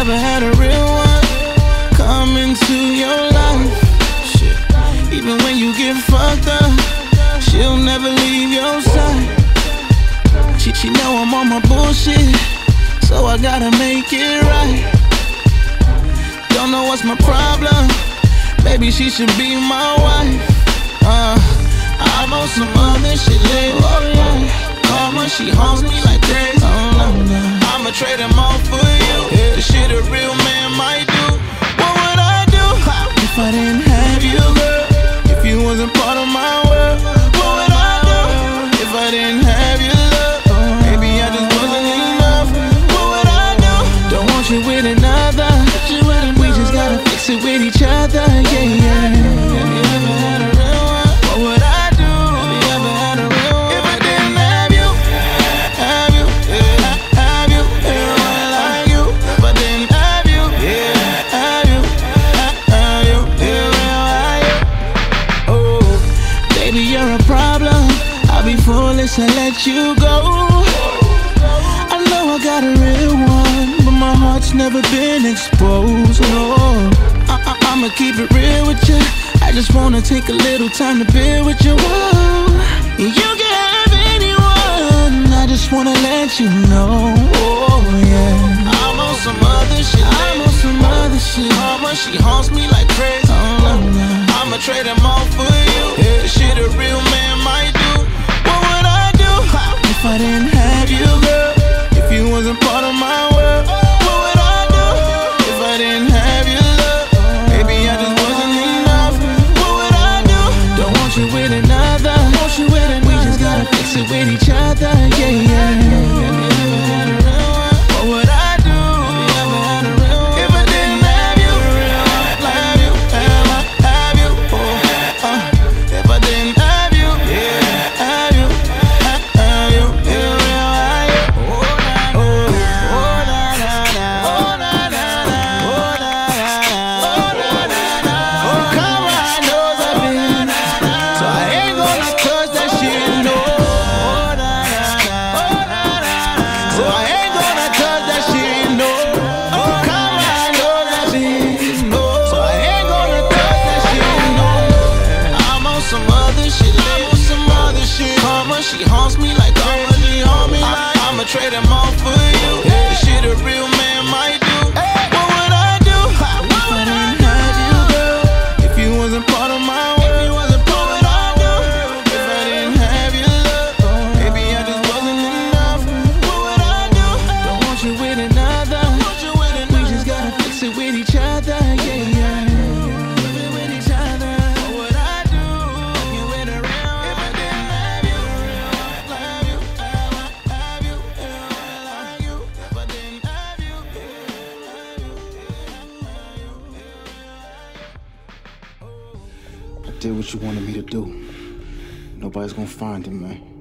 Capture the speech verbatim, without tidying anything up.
ever had a real one come into your life? Shit. Even when you get fucked up, she'll never leave your side. She, she know I'm on my bullshit, so I gotta make it right. Don't know what's my problem, maybe she should be my wife. uh, I'm on some other shit lately. Oh yeah, karma, she haunts me like crazy. Oh, no, no. I'ma trade them all for you. The shit a real man might do. What would I do if I didn't have you, girl? If you wasn't part of my world, what would I do if I didn't have your love? Maybe I just wasn't enough. What would I do? Don't want you with another. We just gotta fix it with each other, yeah, yeah. Have you ever had a real one? What would I do? Have you ever had a real one? If I didn't have you, have you, yeah, have you, yeah, like you. If I didn't have you, yeah, have you, have you, yeah, like you. Oh, baby, you're a problem. I'll be foolish and let you go. I know I got a real one, but my heart's never been exposed, no. I -I I'ma keep it real with you. I just wanna take a little time to build with you. Whoa. You can have anyone, I just wanna let you know. Oh yeah, I'm on some other shit. I'm on some other shit. Mama, she haunts me like crazy. Oh, no. I'ma trade them all for you. Yeah. The shit a real man might do. What would I do if I didn't have you, girl? If you wasn't part of my world, what would I do if I didn't have your love? Maybe I just wasn't enough. What would I do? Don't want you with another. Want you with another. We just gotta fix it with each other, yeah, yeah. Have you ever had a real one? What would I do? Have you ever had a real one? If I didn't have you, have you, have I, have you, oh, uh, if I didn't have you, yeah, have you, have you, yeah, have you, oh, oh, na na na, oh, na na na, oh, na na na, oh, na na na, oh, come on, knows I've been, so I ain't gonna touch that shit, no, oh, na na na, oh, na na na, so I ain't gonna touch that shit, no, oh, come on, knows I've been, no, so I ain't gonna touch that shit, no. I'm on some other shit, I'm on some other shit. Karma, she haunts me like karma, she haunt me like. I'ma trade them all for you. The shit a real man might do. What would I do if I didn't have you, girl? If you wasn't part of my world, what would I do if I didn't have your love? Maybe I just wasn't enough. What would I do? Don't want you with another. We just gotta fix it with each other, yeah, yeah. With each other. What would I do if you went around? If I didn't have you, have you, have you, have you, if I didn't have you, have you, I did what you wanted me to do. Nobody's gonna find him, man.